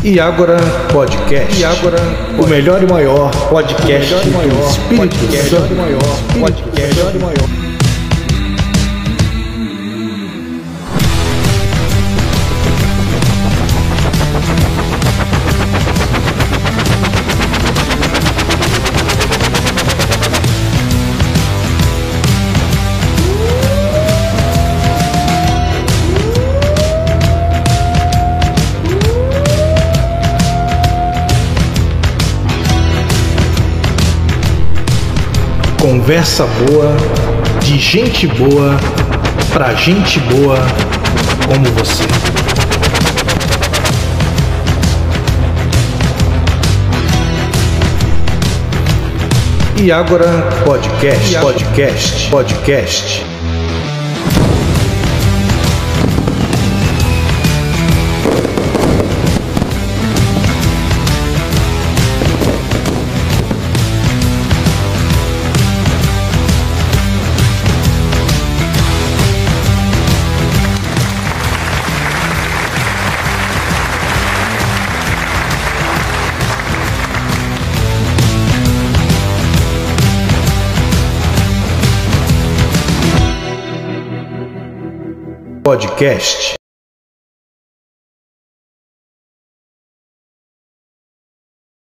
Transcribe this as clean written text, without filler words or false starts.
Iágora Podcast. O melhor e maior podcast do Espírito Santo. Conversa boa, de gente boa, pra gente boa como você. Iágora Podcast. Podcast.